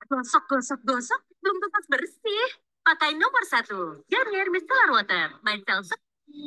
Gosok, gosok, gosok, belum tuntas bersih. Pakai nomor satu, Garnier Micellar Water by Celsus.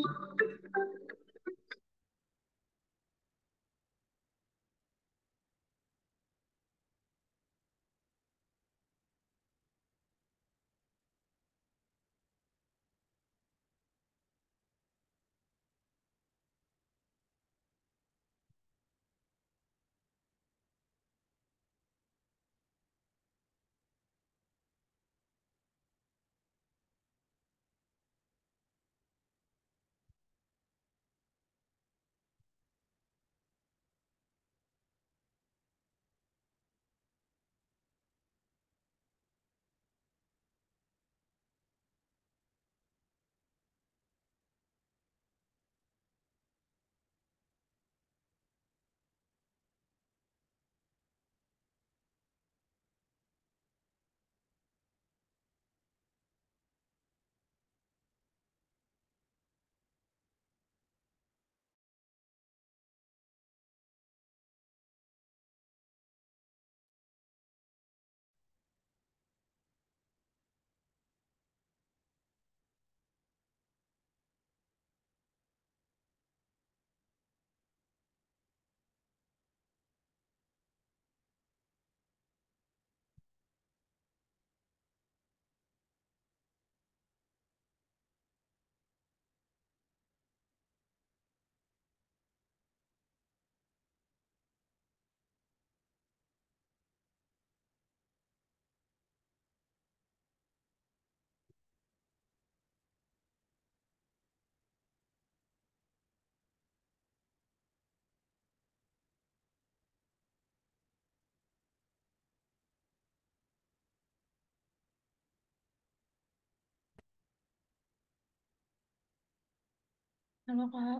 Halo Kak,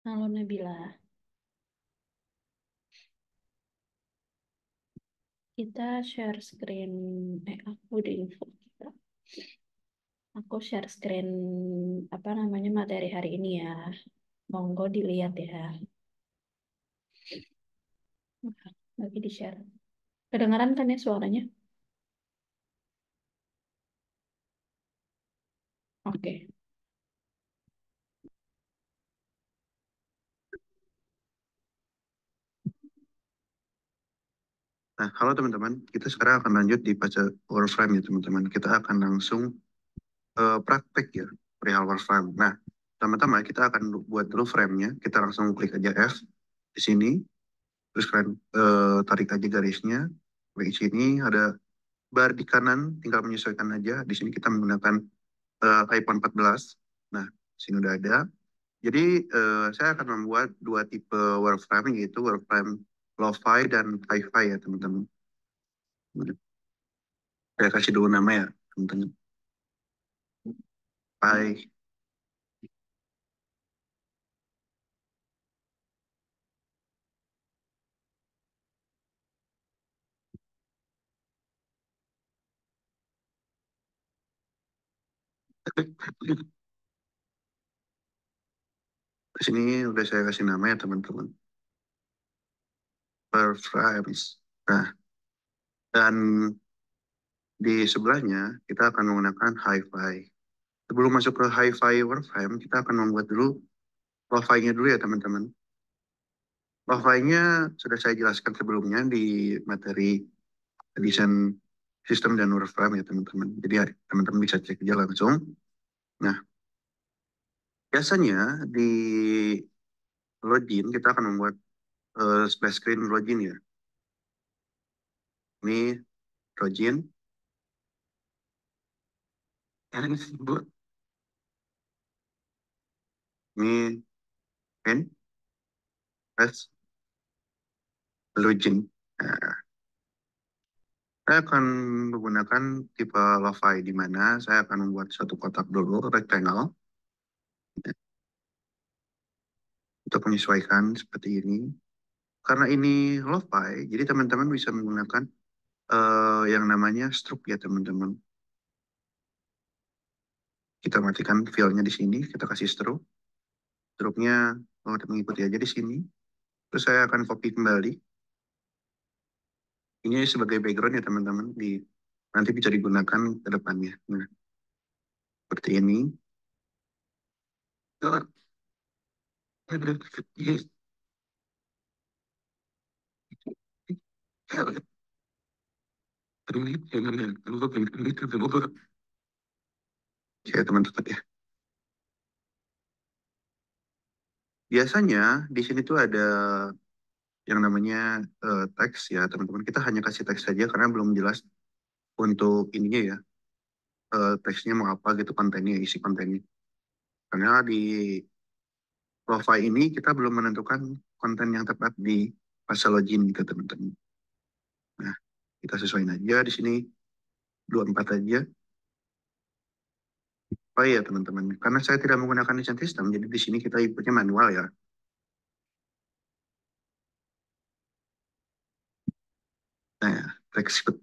Halo Nabila, kita share screen, aku di info kita. Aku share screen apa namanya materi hari ini ya. Monggo dilihat ya. Nah, lagi di share. Kedengaran kan ya suaranya? Oke. Nah, halo teman-teman, kita sekarang akan lanjut di fase Warframe ya teman-teman. Kita akan langsung praktek ya, perihal Warframe. Nah, pertama-tama kita akan buat dulu frame-nya. Kita langsung klik aja F di sini, terus kalian tarik aja garisnya. Di sini ada bar di kanan, tinggal menyesuaikan aja. Di sini kita menggunakan iPhone 14. Nah, di sini udah ada. Jadi saya akan membuat dua tipe Warframe, yaitu Warframe Lo-Fi dan Hi-Fi ya teman-teman. Saya kasih dulu nama ya teman-teman. Hi. Di sini udah saya kasih nama ya teman-teman. Frames. Nah, dan di sebelahnya kita akan menggunakan hi-fi. Sebelum masuk ke hi-fi Warframe, kita akan membuat dulu lo-fi-nya dulu ya teman-teman. Lo-fi-nya sudah saya jelaskan sebelumnya di materi desain sistem dan Warframe ya teman-teman. Jadi ya, teman-teman bisa cek aja langsung. Nah, biasanya di login kita akan membuat splash screen login ya. Ini login. Ini pen, press, login. Nah, saya akan menggunakan tipe lo-fi di mana saya akan membuat satu kotak dulu, rectangle, untuk menyesuaikan seperti ini. Karena ini lo-fi, jadi teman-teman bisa menggunakan yang namanya stroke ya teman-teman. Kita matikan filenya di sini, kita kasih stroke. Stroke-nya mengikuti aja di sini. Terus saya akan copy kembali. Ini sebagai background ya teman-teman. Nanti bisa digunakan ke depannya. Nah, seperti ini. Ya teman-teman ya. Biasanya di sini tuh ada yang namanya teks ya teman-teman. Kita hanya kasih teks saja karena belum jelas untuk ininya ya. Teksnya mau apa gitu, kontennya, isi kontennya. Karena di profile ini kita belum menentukan konten yang tepat di fase login gitu teman-teman. Nah, kita sesuaiin aja di sini 24 aja. Oh iya teman-teman, karena saya tidak menggunakan desain sistem, jadi di sini kita inputnya manual ya. Nah, teks seperti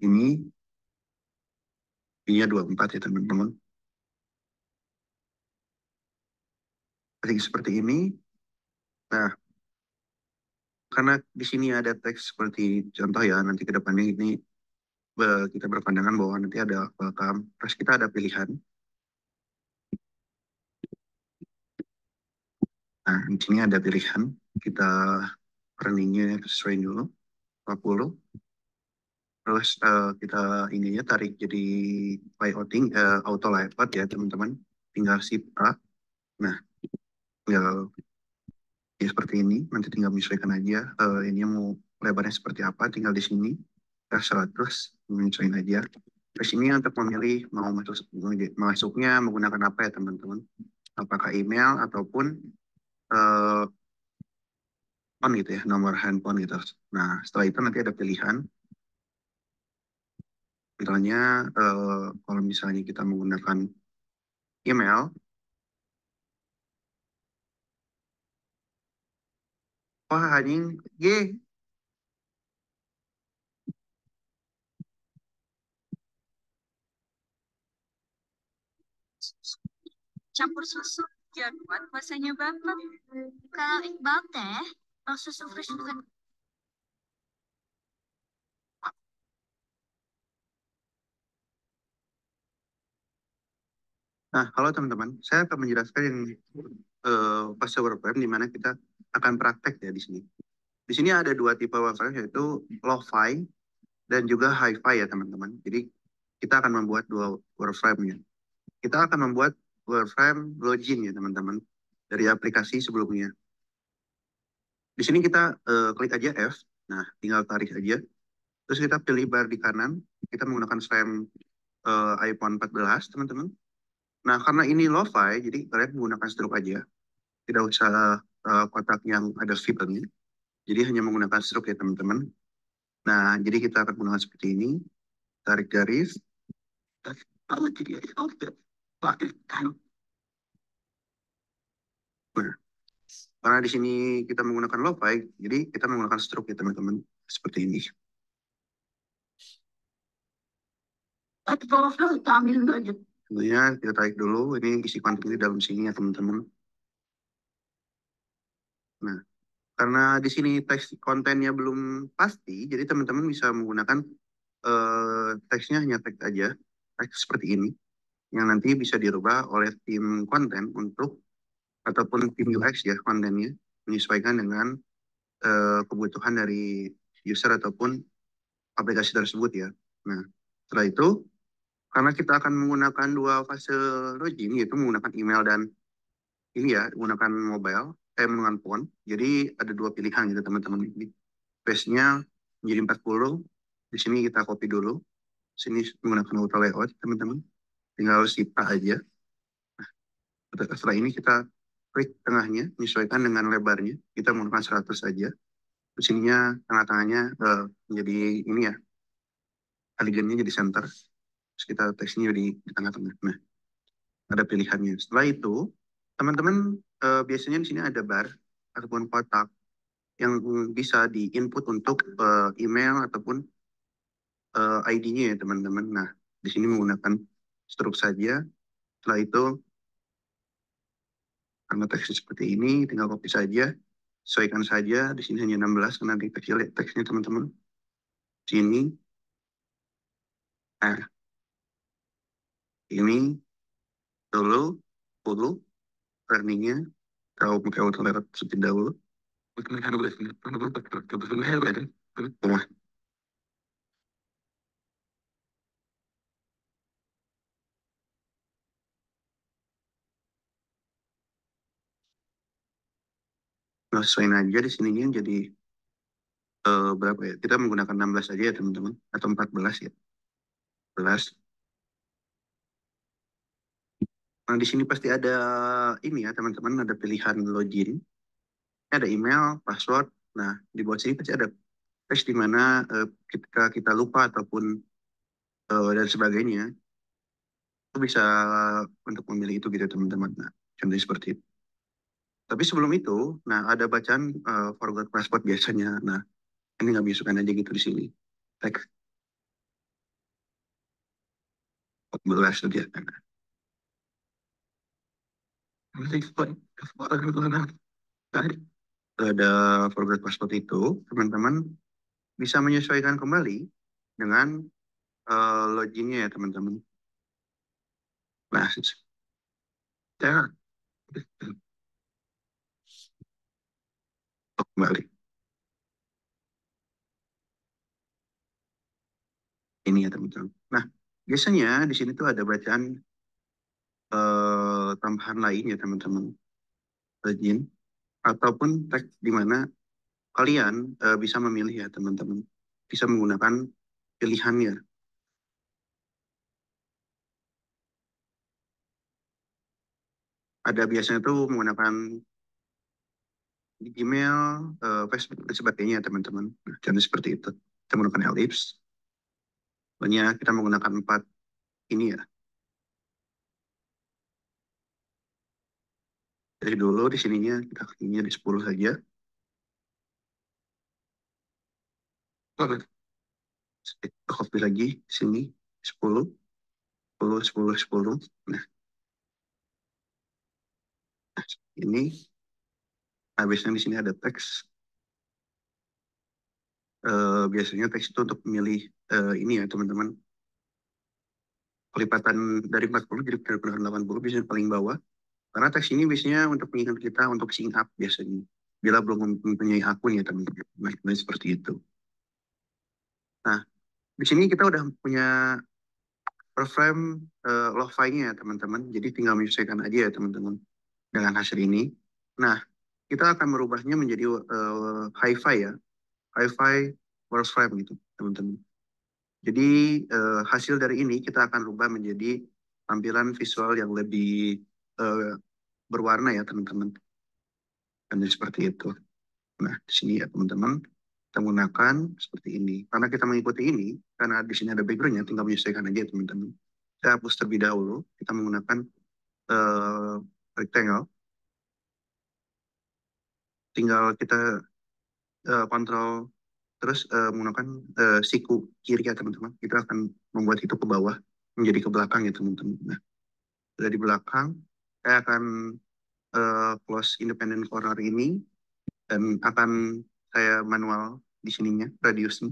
ini 24 ya teman-teman. Teks seperti ini. Nah, karena di sini ada teks seperti contoh ya, nanti ke depannya ini kita berpandangan bahwa nanti ada welcome, terus kita ada pilihan. Nah, di sini ada pilihan, kita runningnya sesuai dulu, 40. Terus kita ini ya tarik jadi layouting, auto layout ya teman-teman. Tinggal shift A. Nah, tinggal ya seperti ini. Nanti tinggal menyesuaikan aja. Ini mau lebarnya seperti apa. Tinggal di sini. Kita 100. Menyesuaikan aja. Terus ini untuk memilih mau masuknya menggunakan apa ya teman-teman. Apakah email ataupun eh, phone gitu ya. Nomor handphone gitu. Nah, setelah itu nanti ada pilihan. Misalnya kalau misalnya kita menggunakan email, Wah, anjing. G. Campur susu. Biar kuat masanya bapak. Kalau Iqbal teh, mau susu fresh bukan? Nah, halo teman-teman. Saya akan menjelaskan yang fase wireframe di mana kita akan praktek ya di sini. Di sini ada dua tipe wireframe yaitu low-fi dan juga hi-fi ya teman-teman. Jadi kita akan membuat dua wireframe-nya. Kita akan membuat wireframe login ya teman-teman dari aplikasi sebelumnya. Di sini kita klik aja F. Nah, tinggal tarik aja. Terus kita pilih bar di kanan. Kita menggunakan frame iPhone 14 teman-teman. Nah, karena ini lo-fi, jadi kalian menggunakan stroke aja. Tidak usah kotak yang ada fibernya. Jadi hanya menggunakan stroke ya teman-teman. Nah, jadi kita akan menggunakan seperti ini. Tarik garis. Nah, karena di sini kita menggunakan lo-fi, jadi kita menggunakan stroke ya teman-teman. Seperti ini. Tentunya kita tarik dulu. Ini isi konten di dalam sini ya teman-teman. Nah, karena di sini teks kontennya belum pasti, jadi teman-teman bisa menggunakan teksnya hanya teks aja, teks seperti ini, yang nanti bisa dirubah oleh tim konten untuk ataupun tim UX ya kontennya menyesuaikan dengan kebutuhan dari user ataupun aplikasi tersebut ya. Nah, setelah itu karena kita akan menggunakan dua fase login yaitu menggunakan email dan ini ya menggunakan mobile, menggunakan phone. Jadi ada dua pilihan gitu teman-teman. Ini space-nya menjadi 40. Di sini kita copy dulu. Sini menggunakan auto layout teman-teman. Tinggal sita aja. Setelah ini kita klik tengahnya, menyesuaikan dengan lebarnya. Kita menggunakan 100 saja. Di sininya tengah-tengahnya menjadi ini ya, alignnya jadi center. Terus kita teksnya di tengah-tengah. Nah, ada pilihannya. Setelah itu, teman-teman biasanya di sini ada bar ataupun kotak yang bisa di-input untuk email ataupun ID-nya ya teman-teman. Nah, di sini menggunakan stroke saja. Setelah itu, karena teksnya seperti ini, tinggal copy saja. Sesuaikan saja. Di sini hanya 16 karena di kecil teksnya teman-teman. Sini, nah, ini dulu, dulu, warningnya. Kalau pakai auto lewat seperti dahulu. Nah, nah, sesuaiin aja di sininya jadi berapa ya? Kita menggunakan 16 aja ya teman-teman. Atau 14 ya. 14. Nah, di sini pasti ada ini ya teman-teman, ada pilihan login, ada email, password. Nah, di bawah sini pasti ada teks di mana ketika kita lupa ataupun dan sebagainya, itu bisa untuk memilih itu gitu teman-teman. Nah, contohnya seperti itu. Tapi sebelum itu, nah ada bacaan forgot password biasanya. Nah, ini nggak masukkan aja gitu di sini. Teks 14 itu dia. Nah, ada forgot password itu, teman-teman bisa menyesuaikan kembali dengan loginnya ya teman-teman. Nah, saya kembali ini ya teman-teman. Nah, biasanya di sini tuh ada bacaan tambahan lain ya teman-teman, login ataupun teks di mana kalian bisa memilih ya teman-teman, bisa menggunakan pilihannya. Ada biasanya tuh menggunakan di Gmail, Facebook dan sebagainya ya teman-teman. Nah, contoh seperti itu. Kita menggunakan ellipse. Pokoknya kita menggunakan 4 ini ya. Dari dulu di sininya kita kliknya di 10 saja. Copy lagi sini 10, 10, 10, 10. Nah, ini habisnya di sini ada teks. Biasanya teks itu untuk memilih ini ya teman-teman. Pelipatan dari 40 jadi benar-benar 80 biasanya paling bawah. Karena teks ini biasanya untuk mengingat kita untuk sync up biasanya. Bila belum mempunyai akun ya teman-teman. Nah, seperti itu. Nah, di sini kita udah punya frame lo-fi-nya ya teman-teman. Jadi tinggal menyesuaikan aja ya teman-teman dengan hasil ini. Nah, kita akan merubahnya menjadi hi-fi ya. Hi-fi world frame gitu teman-teman. Jadi hasil dari ini kita akan rubah menjadi tampilan visual yang lebih berwarna ya teman-teman. Dan seperti itu. Nah, di sini ya teman-teman, kita menggunakan seperti ini. Karena kita mengikuti ini, karena di sini ada backgroundnya, tinggal menyesuaikan aja teman-teman. Kita hapus terlebih dahulu, kita menggunakan uh, rectangle. Tinggal kita kontrol, terus menggunakan siku kiri ya teman-teman. Kita akan membuat itu ke bawah, menjadi ke belakang ya teman-teman. Nah, dari belakang, saya akan close independent corner ini, dan akan saya manual di sininya, radiusnya.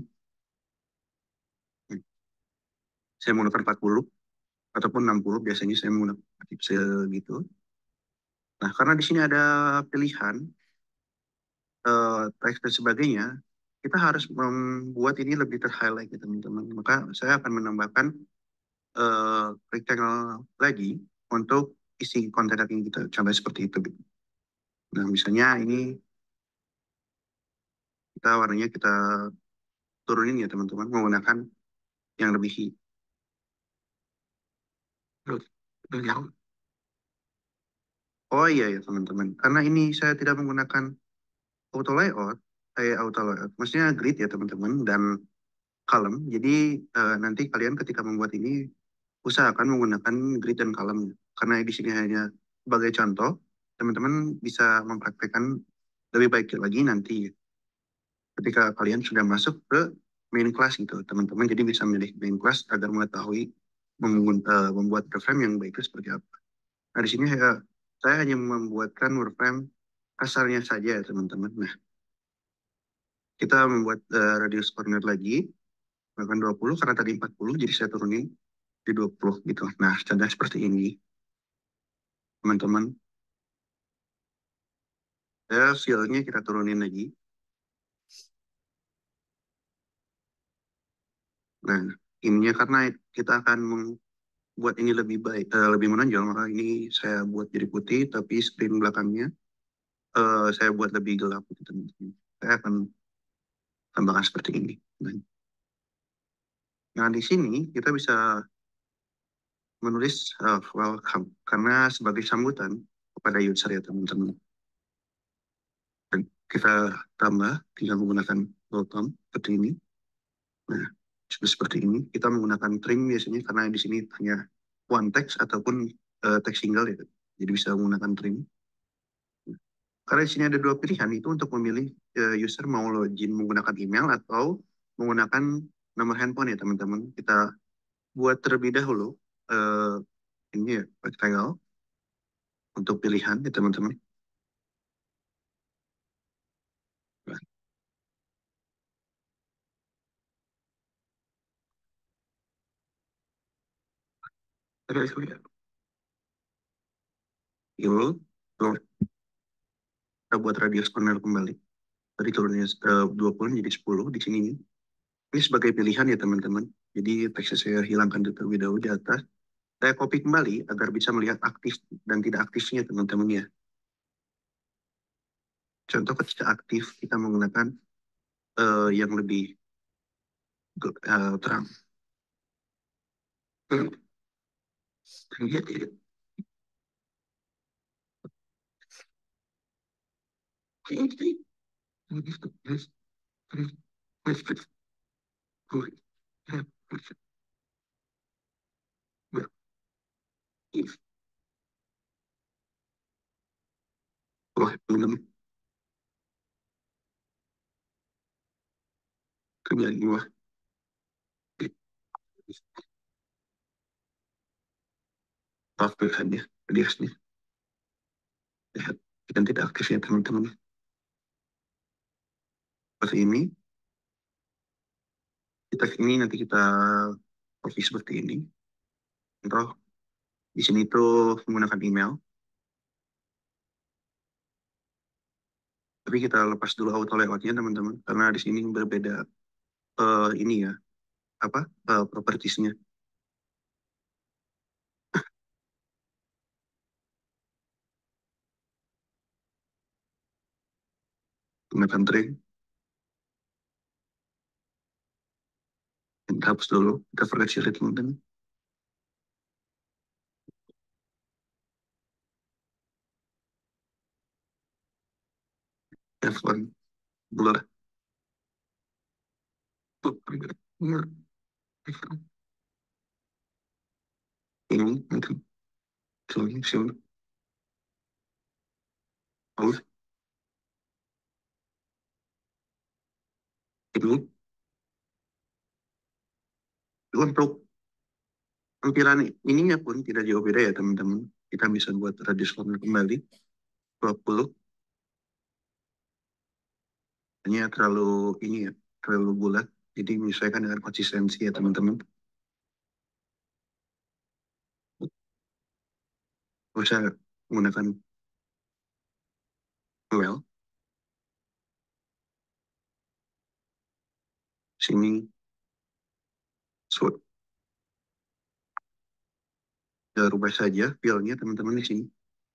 Saya menggunakan 40 ataupun 60, biasanya saya menggunakan segitu. Nah, karena di sini ada pilihan teks dan sebagainya, kita harus membuat ini lebih ter-highlight ya teman-teman. Maka saya akan menambahkan rectangle lagi untuk isi konten yang kita coba seperti itu. Nah, misalnya ini warnanya kita turunin ya teman-teman, menggunakan yang lebih oh iya ya teman-teman, karena ini saya tidak menggunakan auto layout, maksudnya grid ya teman-teman, dan column. Jadi nanti kalian ketika membuat ini usahakan menggunakan grid dan column, karena di sini hanya sebagai contoh, teman-teman bisa mempraktekkan lebih baik lagi nanti ketika kalian sudah masuk ke main class gitu teman-teman. Jadi bisa memilih main class agar mengetahui membuat wireframe yang baik itu seperti apa. Nah, di sini saya hanya membuatkan wireframe kasarnya saja ya teman-teman. Nah, kita membuat radius corner lagi, bahkan 20, karena tadi 40, jadi saya turunin di 20 gitu. Nah, contohnya seperti ini, teman-teman. Fill-nya kita turunin lagi. Nah, ininya karena kita akan membuat ini lebih baik, lebih menonjol, maka ini saya buat jadi putih, tapi screen belakangnya saya buat lebih gelap gitu, teman-teman. Saya akan tambahkan seperti ini. Nah, di sini kita bisa menulis welcome, karena sebagai sambutan kepada user ya teman-teman. Dan kita tambah, tinggal menggunakan welcome seperti ini. Nah, seperti ini. Kita menggunakan trim biasanya, karena di sini hanya one text ataupun text single ya. Jadi bisa menggunakan trim. Karena di sini ada dua pilihan, itu untuk memilih user mau login menggunakan email atau menggunakan nomor handphone ya teman-teman. Kita buat terlebih dahulu eh, ini ya, rectangle untuk pilihan ya teman-teman. Ini kita buat radius corner kembali. Tadi turunnya 20 jadi 10 di sini. Ini sebagai pilihan ya teman-teman. Jadi teksnya saya hilangkan terlebih dahulu di atas. Saya copy kembali agar bisa melihat aktif dan tidak aktifnya teman-teman ya. Contoh ketika aktif kita menggunakan yang lebih terang. Wah, belum. Kemudian dua. Maaf pilihannya. Jadi asli. Lihat. Dan tidak aktif ya teman-teman. Seperti ini. Ini nanti kita copy seperti ini. Contoh, di sini tuh menggunakan email. Tapi kita lepas dulu auto layoutnya teman-teman. Karena di sini berbeda ini ya. Apa? Propertiesnya. Gunakan tray. Kita hapus dulu. Kita perkecil ya teman-teman. F1 blur. Ini nanti sini aus ini untuk tampilan ininya pun tidak jauh beda ya teman-teman. Kita bisa buat radius corner kembali 20. Hanya terlalu ini ya, terlalu bulat. Jadi menyesuaikan dengan konsistensi ya teman-teman. Bisa menggunakan well sini so, kita rubah saja filenya teman-teman di sini.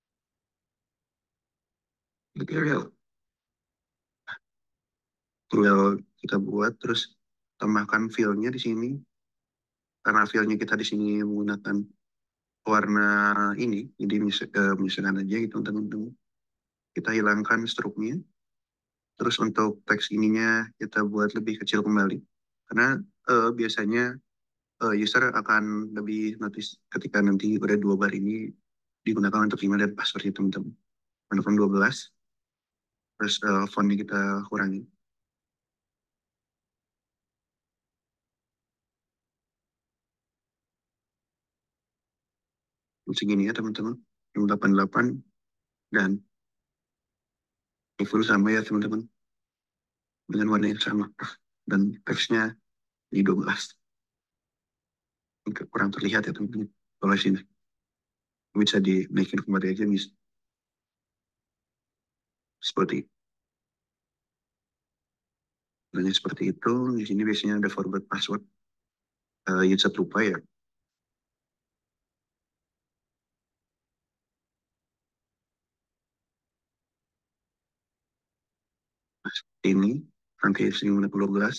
Material tinggal kita buat terus tambahkan filenya di sini. Karena filenya kita di sini menggunakan warna ini, jadi misalkan aja gitu teman-teman. Kita hilangkan struknya. Terus untuk teks ininya kita buat lebih kecil kembali. Karena biasanya user akan lebih notice ketika nanti udah 2 bar ini digunakan untuk email dan password ya teman-teman. Font 12, terus fontnya kita kurangi. Segini ya teman-teman. 88 dan full sama ya teman-teman. Dengan warna yang sama. Dan teksnya di 12. Kurang terlihat ya teman-teman. Kalau sini bisa dinaikin kembali aja bisa. Seperti seperti itu. Di sini biasanya ada forward password. User lupa ya. Ini nanti sini 12.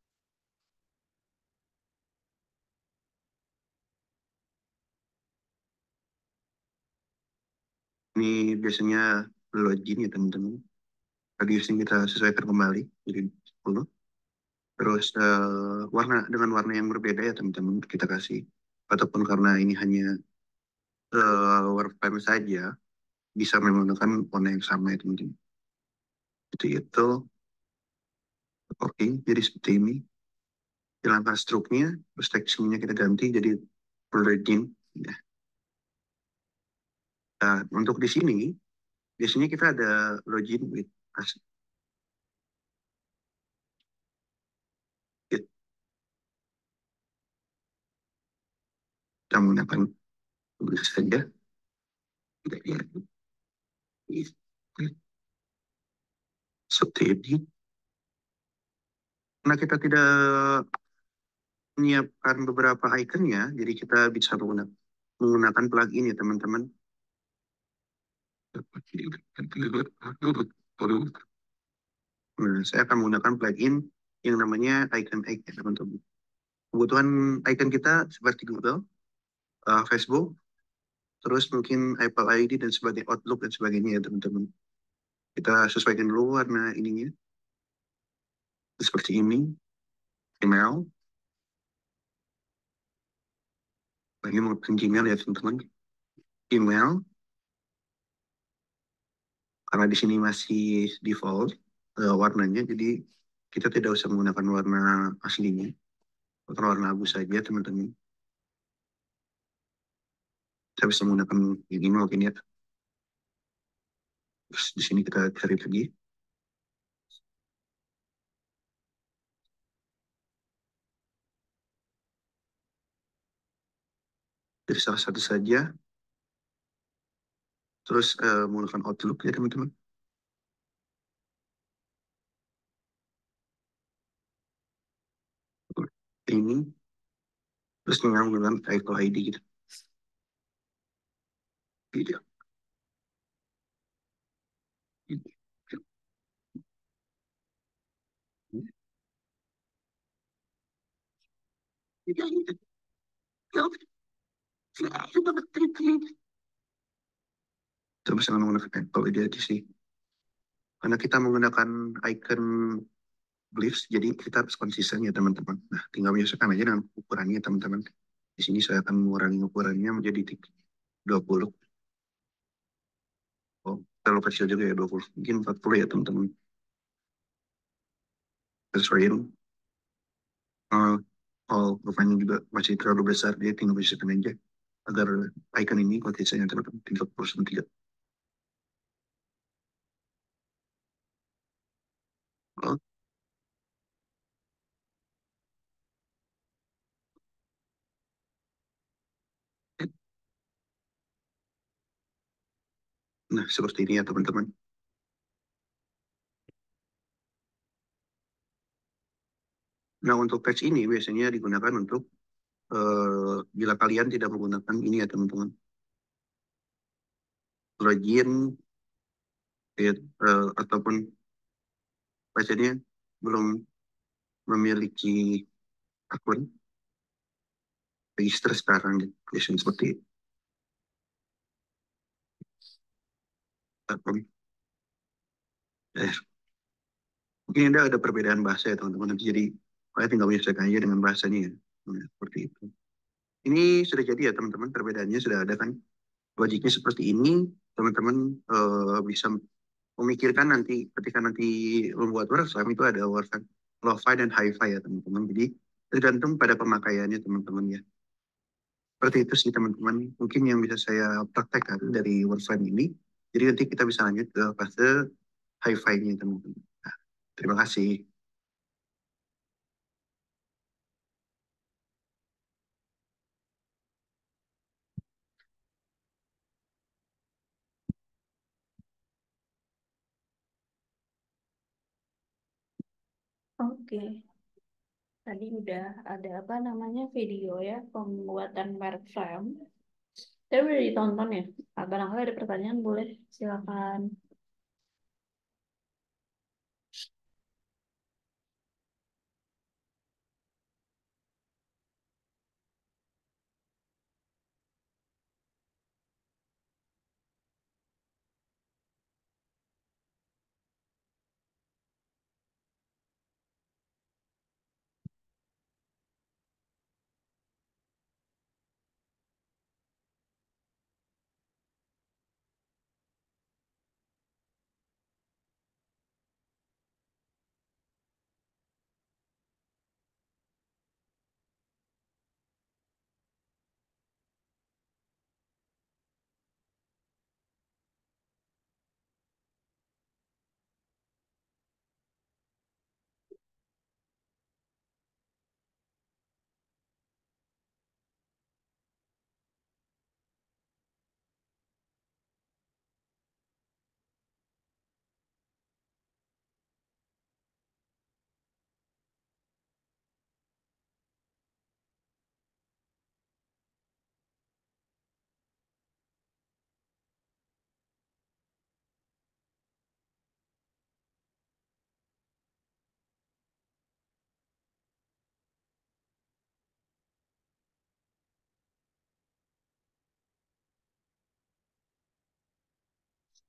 Ini biasanya login ya teman-teman. Radiusnya kita sesuaikan kembali jadi 10. Terus warna dengan warna yang berbeda ya teman-teman kita kasih. Ataupun karena ini hanya warframe saja, bisa menggunakan warna yang sama ya teman-teman. Itu oke, jadi seperti ini. Hilangkan struknya, terus teksturnya kita ganti jadi plugin. Ya. Nah, untuk di sini, biasanya kita ada login with us. Kita menggunakan tulis saja. Seperti ini. Karena kita tidak menyiapkan beberapa ikonnya, jadi kita bisa menggunakan plugin ya teman-teman. Nah, saya akan menggunakan plugin yang namanya icon egg ya teman-teman. Kebutuhan icon kita seperti Google, Facebook, terus mungkin Apple ID dan sebagai Outlook dan sebagainya ya teman-teman. Kita sesuaikan dulu warna ininya. Seperti ini. Email. Lagi menggunakan Gmail ya teman-teman. Email. Karena di sini masih default warnanya, jadi Kita tidak usah menggunakan warna aslinya, atau warna abu saja, teman-teman. Kita bisa menggunakan yang ini mungkin ya. Terus di sini kita cari lagi. Dari salah satu saja. Terus menggunakan Outlook ya teman-teman. Ini. Terus menggunakan iCloud ID gitu. Tidak. Kita bisa menggunakan iCloud ID aja sih. Karena kita menggunakan icon glyphs, jadi kita harus konsisten ya teman-teman. Nah, tinggal menyesuaikan aja dengan ukurannya teman-teman. Di sini saya akan mengurangi ukurannya menjadi 20. Oh, terlalu kecil juga ya 20. Mungkin 40 ya teman-teman. Sesuaiin. Uh, rupanya juga masih terlalu besar, dia tinggal menyesuaikan aja. Agar icon ini konsistennya teman-teman 30 3. Oh, nah, seperti ini ya teman-teman. Nah, untuk patch ini biasanya digunakan untuk bila kalian tidak menggunakan ini ya teman-teman. Login ya, ataupun pasiennya belum memiliki akun register sekarang gitu. Biasanya seperti itu. Akun. Eh, mungkin ada perbedaan bahasa ya teman-teman. Jadi kalian tinggal menyesuaikan aja dengan bahasanya ya. Nah, seperti itu. Ini sudah jadi ya teman-teman. Perbedaannya sudah ada kan. Logiknya seperti ini. Teman-teman bisa memikirkan nanti ketika nanti membuat website itu ada website lo-fi dan hi-fi ya teman-teman. Jadi tergantung pada pemakaiannya teman-teman ya. Seperti itu sih teman-teman. Mungkin yang bisa saya praktekkan dari website ini. Jadi nanti kita bisa lanjut ke fase hi-fi-nya teman-teman. Nah, terima kasih. Oke, tadi udah ada apa namanya video ya pembuatan wireframe. Tapi udah ditonton ya. Barangkali ada pertanyaan boleh silakan.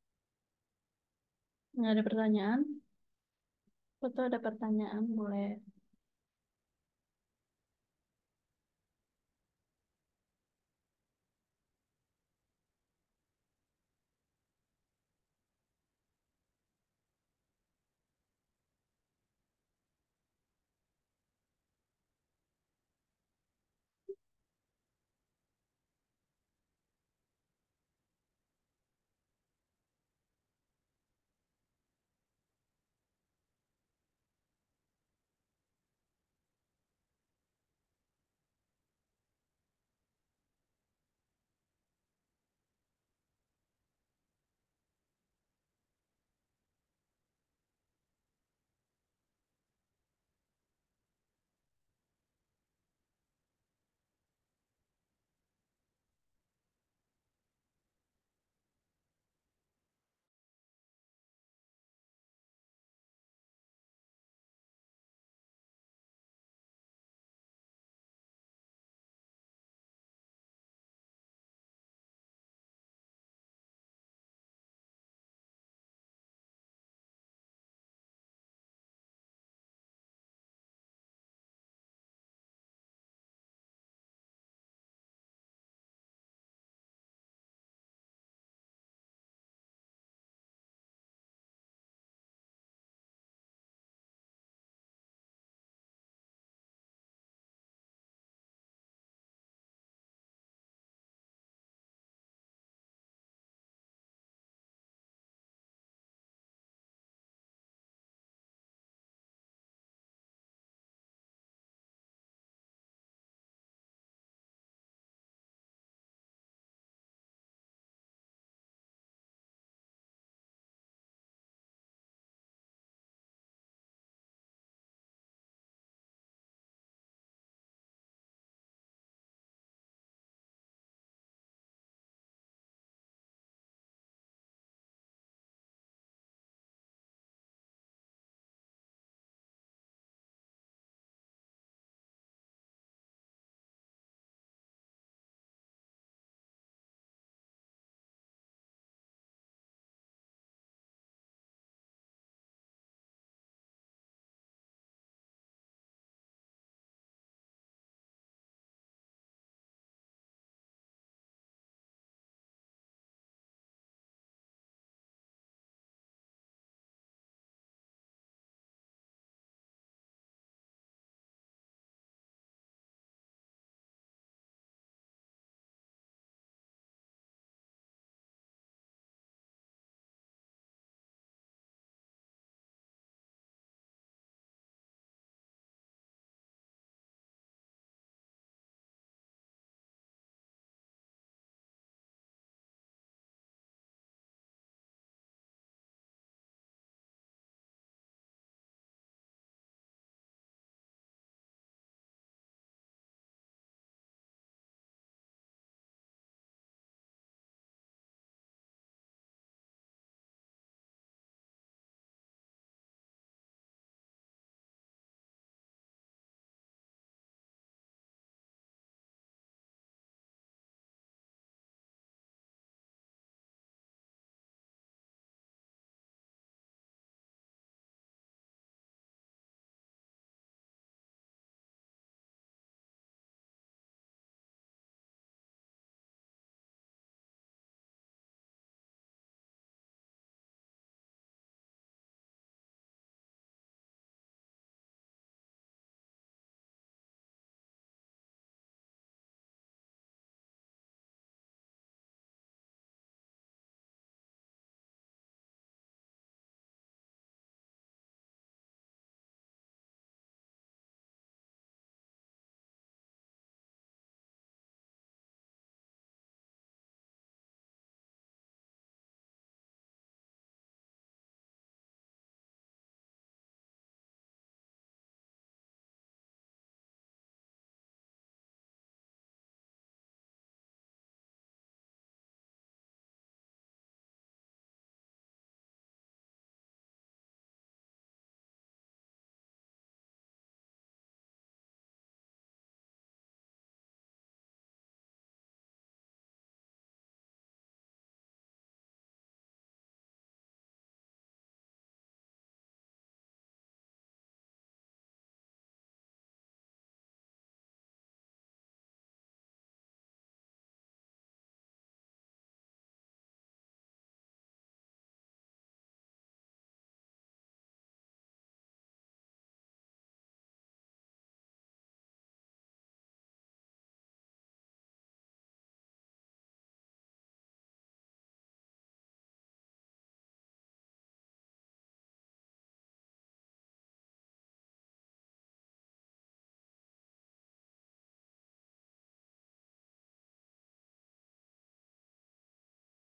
Nggak ada pertanyaan? Atau ada pertanyaan boleh